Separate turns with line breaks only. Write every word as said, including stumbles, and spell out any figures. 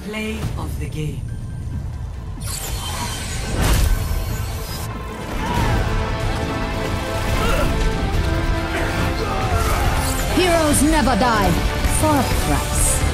Play of the game.
Heroes never die for a price.